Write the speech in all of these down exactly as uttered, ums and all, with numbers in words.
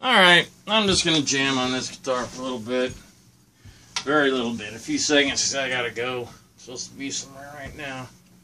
Alright, I'm just going to jam on this guitar for a little bit. Very little bit. A few seconds because I got to go. I'm supposed to be somewhere right now.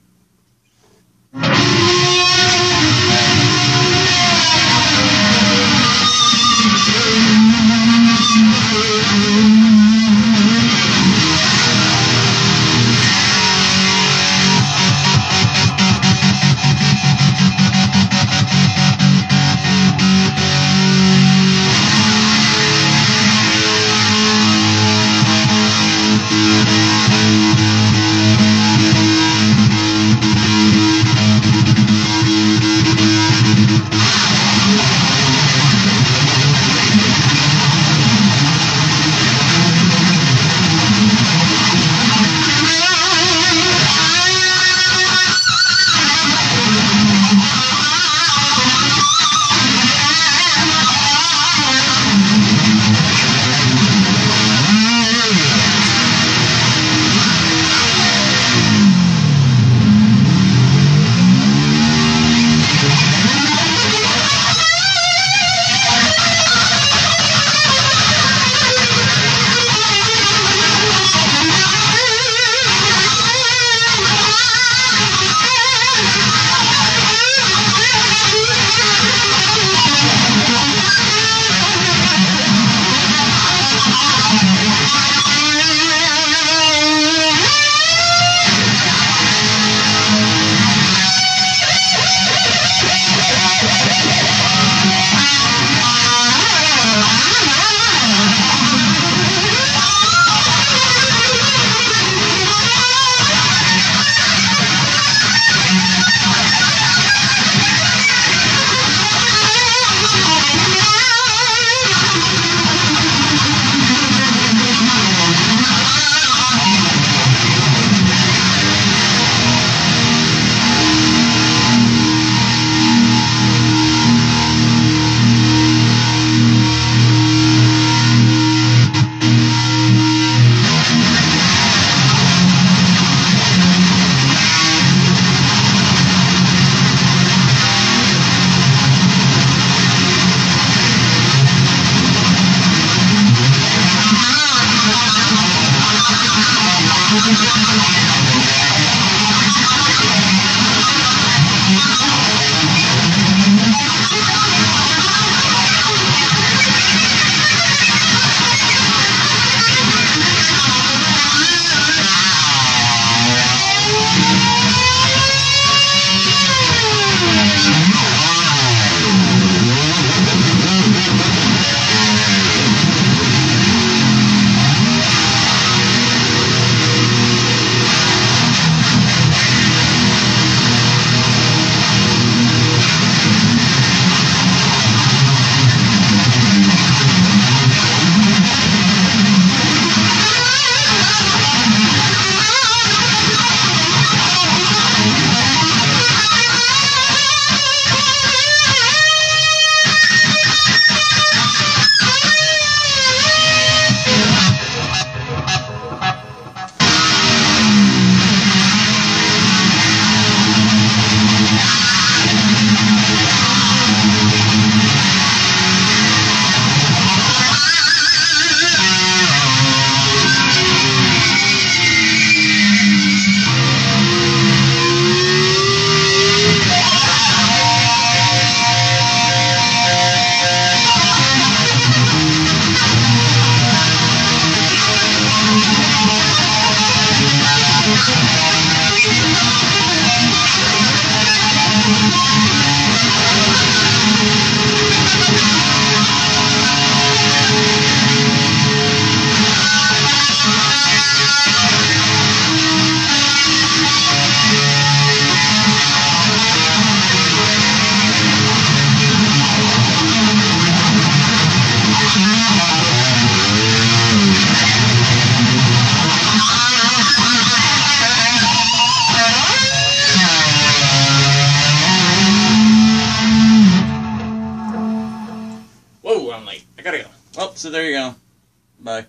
So there you go. Bye.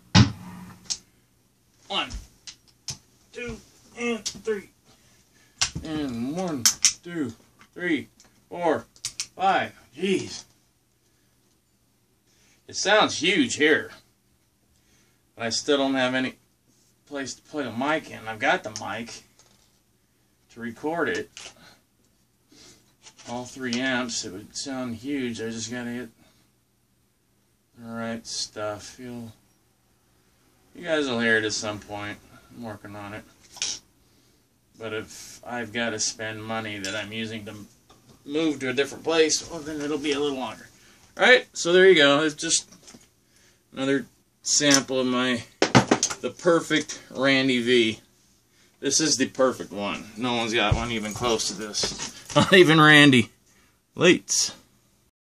One, two, and three. And one, two, three, four, five. Jeez. It sounds huge here, but I still don't have any place to plug a mic in. I've got the mic to record it. All three amps, it would sound huge. I just gotta get the right stuff. You'll, you guys will hear it at some point. I'm working on it. But if I've got to spend money that I'm using to move to a different place, well, then it'll be a little longer. Alright, so there you go. It's just another sample of my, the perfect Randy V. This is the perfect one. No one's got one even close to this. Not even Randy. Lights.